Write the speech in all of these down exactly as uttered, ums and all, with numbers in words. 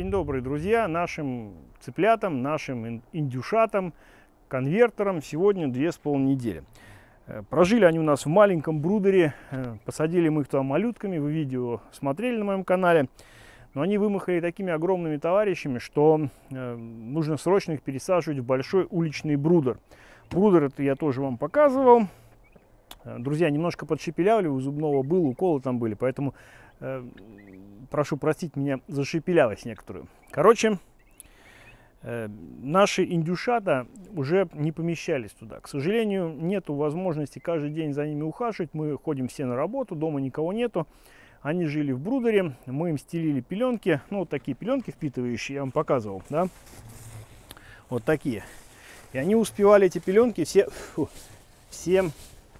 День добрый, друзья, нашим цыплятам, нашим индюшатам, конвертерам сегодня две с половиной недели. Прожили они у нас в маленьком брудере, посадили мы их туда малютками, вы видео смотрели на моем канале. Но они вымахали такими огромными товарищами, что нужно срочно их пересаживать в большой уличный брудер. Брудер это я тоже вам показывал. Друзья, немножко подшепелявили, у зубного был, уколы там были, поэтому э, прошу простить меня за шепелявость некоторую. Короче, э, наши индюшата уже не помещались туда. К сожалению, нету возможности каждый день за ними ухаживать. Мы ходим все на работу, дома никого нету. Они жили в брудере, мы им стелили пеленки, ну вот такие пеленки впитывающие, я вам показывал, да, вот такие. И они успевали эти пеленки все, фу, все.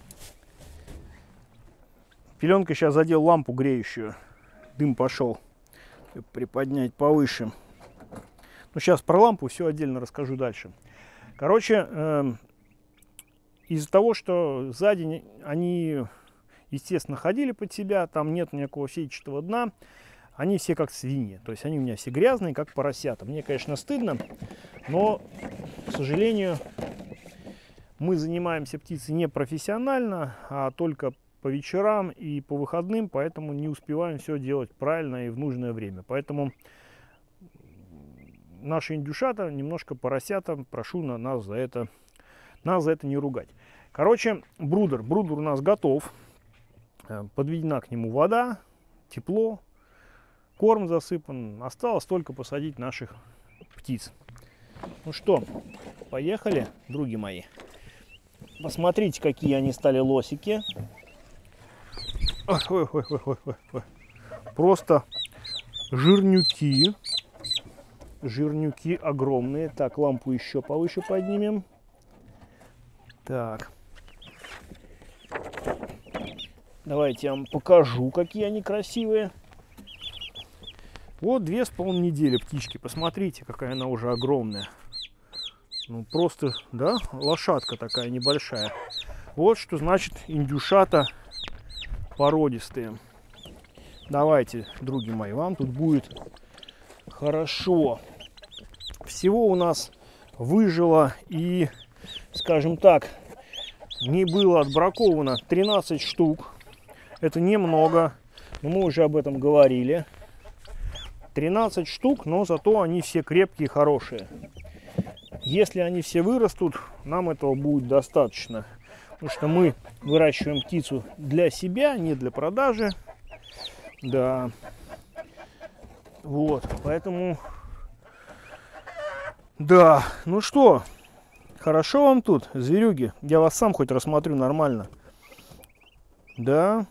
Пеленка сейчас задел лампу греющую, дым пошел, приподнять повыше. Ну сейчас про лампу все отдельно расскажу дальше. Короче, э, из-за того, что сзади они, естественно, ходили под себя, там нет никакого сетчатого дна, они все как свиньи, то есть они у меня все грязные, как поросята. Мне, конечно, стыдно, но, к сожалению, мы занимаемся птицей не профессионально, а только по вечерам и по выходным, поэтому не успеваем все делать правильно и в нужное время. Поэтому наши индюшата, немножко поросята, прошу на нас за это, нас за это не ругать. Короче, брудер. Брудер у нас готов. Подведена к нему вода, тепло, корм засыпан. Осталось только посадить наших птиц. Ну что, поехали, други мои. Посмотрите, какие они стали лосики. Ой, ой, ой, ой, ой, ой. Просто жирнюки. Жирнюки огромные. Так, лампу еще повыше поднимем. Так. Давайте я вам покажу, какие они красивые. Вот две с половиной недели птички. Посмотрите, какая она уже огромная. Ну, просто, да, лошадка такая небольшая. Вот что значит индюшата породистые. Давайте, други мои, вам тут будет хорошо. Всего у нас выжило и, скажем так, не было отбраковано тринадцать штук. Это немного, но мы уже об этом говорили. тринадцать штук, но зато они все крепкие и хорошие. Если они все вырастут, нам этого будет достаточно. Потому что мы выращиваем птицу для себя, не для продажи. Да. Вот, поэтому... Да, ну что, хорошо вам тут, зверюги? Я вас сам хоть рассмотрю нормально. Да.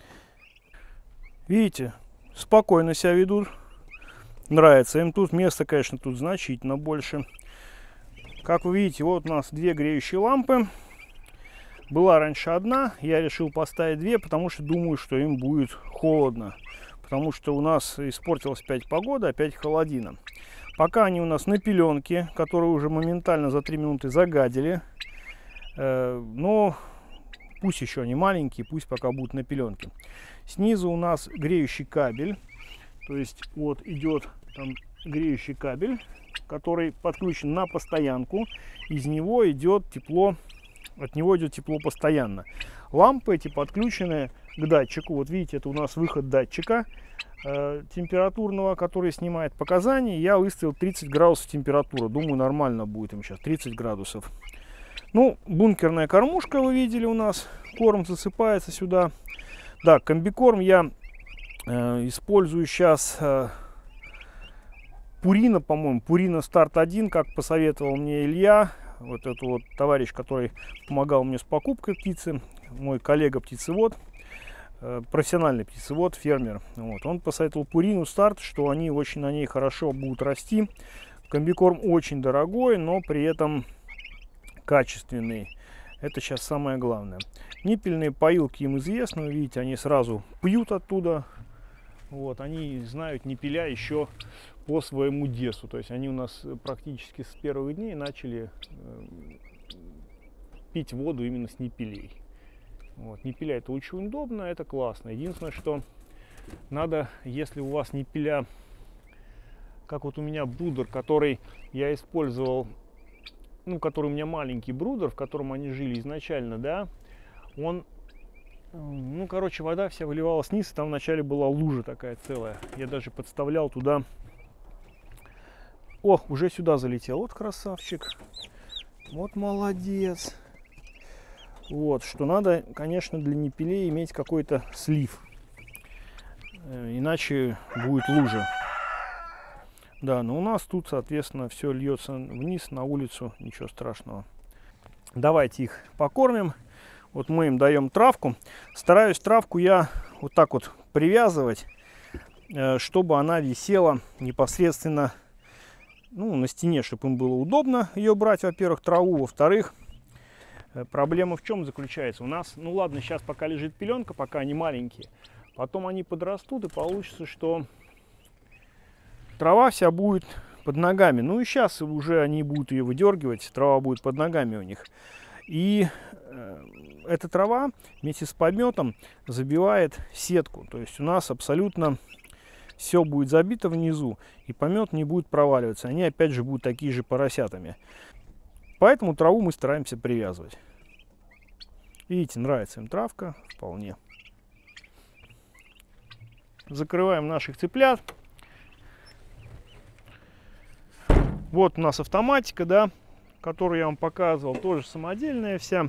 Видите, спокойно себя ведут. Нравится им тут. Место, конечно, тут значительно больше. Как вы видите, вот у нас две греющие лампы. Была раньше одна, я решил поставить две, потому что думаю, что им будет холодно. Потому что у нас испортилась опять погода, опять холодина. Пока они у нас на пеленке, которые уже моментально за три минуты загадили. Но пусть еще они маленькие, пусть пока будут на пеленке. Снизу у нас греющий кабель. То есть вот идет там греющий кабель, который подключен на постоянку. Из него идет тепло. От него идет тепло постоянно. Лампы эти подключены к датчику. Вот видите, это у нас выход датчика э, температурного, который снимает показания. Я выставил тридцать градусов температуры. Думаю, нормально будет им сейчас. тридцать градусов. Ну, бункерная кормушка, вы видели у нас. Корм засыпается сюда. Да, комбикорм я э, использую сейчас э, Purina, по-моему. Purina Start один, как посоветовал мне Илья. Вот этот вот товарищ, который помогал мне с покупкой птицы, мой коллега-птицевод, э, профессиональный птицевод, фермер. Вот. Он посоветовал Purina Start, что они очень на ней хорошо будут расти. Комбикорм очень дорогой, но при этом качественный. Это сейчас самое главное. Ниппельные поилки им известны, видите, они сразу пьют оттуда. Вот, они знают ниппеля еще по своему детству. То есть они у нас практически с первых дней начали э, пить воду именно с ниппелей. Вот, ниппеля это очень удобно, это классно. Единственное, что надо, если у вас ниппеля как вот у меня брудер, который я использовал, ну, который у меня маленький брудер, в котором они жили изначально, да, он, ну, короче, вода вся выливалась вниз, и там вначале была лужа такая целая. Я даже подставлял туда. О, уже сюда залетел. Вот красавчик. Вот молодец. Вот, что надо, конечно, для непилей иметь какой-то слив. Иначе будет лужа. Да, но у нас тут, соответственно, все льется вниз на улицу. Ничего страшного. Давайте их покормим. Вот мы им даем травку. Стараюсь травку я вот так вот привязывать, чтобы она висела непосредственно, ну, на стене, чтобы им было удобно ее брать, во-первых, траву. Во-вторых, проблема в чем заключается? У нас, ну ладно, сейчас пока лежит пеленка, пока они маленькие. Потом они подрастут, и получится, что трава вся будет под ногами. Ну и сейчас уже они будут ее выдергивать, трава будет под ногами у них. И э, эта трава вместе с пометом забивает сетку. То есть у нас абсолютно все будет забито внизу, и помет не будет проваливаться. Они опять же будут такие же поросятами. Поэтому траву мы стараемся привязывать. Видите, нравится им травка вполне. Закрываем наших цыплят. Вот у нас автоматика, да, которую я вам показывал, тоже самодельная вся.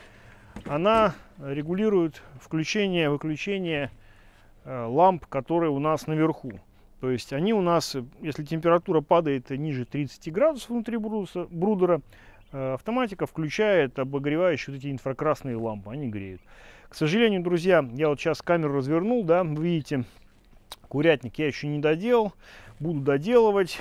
Она регулирует включение-выключение э, ламп, которые у нас наверху. То есть они у нас, если температура падает ниже тридцати градусов внутри брудера, э, автоматика включает обогревающие вот эти инфракрасные лампы, они греют. К сожалению, друзья, я вот сейчас камеру развернул, да, вы видите, курятник я еще не доделал, буду доделывать.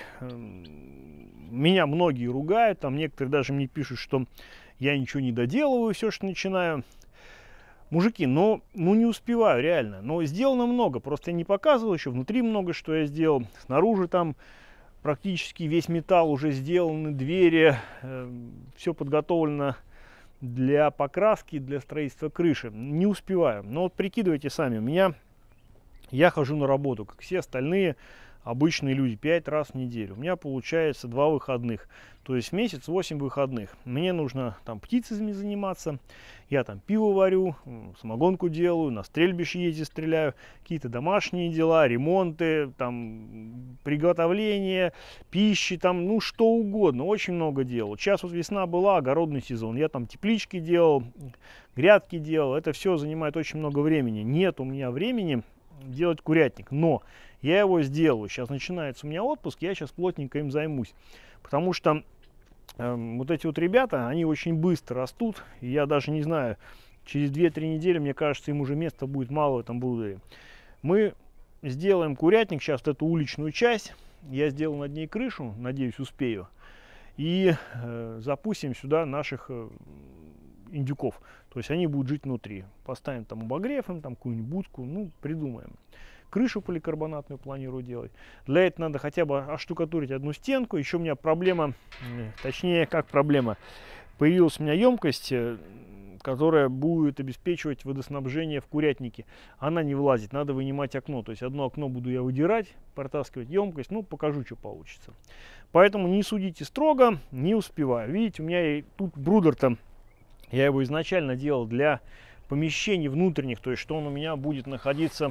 Меня многие ругают, там некоторые даже мне пишут, что я ничего не доделываю, все, что начинаю. Мужики, но ну не успеваю, реально. Но сделано много, просто я не показывал еще. Внутри много что я сделал. Снаружи там практически весь металл уже сделаны, двери, э, все подготовлено для покраски, для строительства крыши. Не успеваю. Но вот прикидывайте сами, у меня, я хожу на работу, как все остальные обычные люди, пять раз в неделю. У меня получается два выходных. То есть в месяц восемь выходных. Мне нужно там птицами заниматься. Я там пиво варю, самогонку делаю, на стрельбище ездю, стреляю. Какие-то домашние дела, ремонты, там приготовление пищи, там ну что угодно. Очень много дел. Сейчас вот весна была, огородный сезон. Я там теплички делал, грядки делал. Это все занимает очень много времени. Нет у меня времени делать курятник. Но я его сделаю. Сейчас начинается у меня отпуск, я сейчас плотненько им займусь. Потому что э, вот эти вот ребята, они очень быстро растут. И я даже не знаю, через две-три недели, мне кажется, им уже места будет мало в этом брудере. Мы сделаем курятник, сейчас вот эту уличную часть. Я сделаю над ней крышу, надеюсь, успею. И э, запустим сюда наших э, индюков. То есть они будут жить внутри. Поставим там обогрев им, там какую-нибудь будку, ну, придумаем. Крышу поликарбонатную планирую делать. Для этого надо хотя бы оштукатурить одну стенку. Еще у меня проблема, точнее, как проблема. Появилась у меня емкость, которая будет обеспечивать водоснабжение в курятнике. Она не влазит, надо вынимать окно. То есть одно окно буду я выдирать, протаскивать емкость. Ну, покажу, что получится. Поэтому не судите строго, не успеваю. Видите, у меня и тут брудер-то, я его изначально делал для помещений внутренних. То есть, что он у меня будет находиться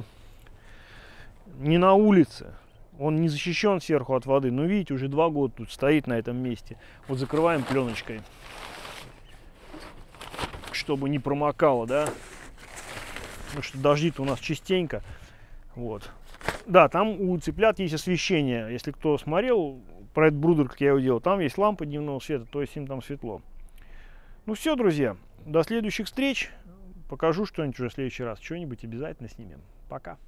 не на улице, он не защищен сверху от воды. Но видите, уже два года тут стоит на этом месте. Вот закрываем пленочкой, чтобы не промокало, да, потому что дожди-то у нас частенько. Вот, да, там у цыплят есть освещение. Если кто смотрел про этот брудер, как я его делал, там есть лампа дневного света, то есть им там светло. Ну все, друзья, до следующих встреч. Покажу что-нибудь уже в следующий раз, что-нибудь обязательно снимем. Пока.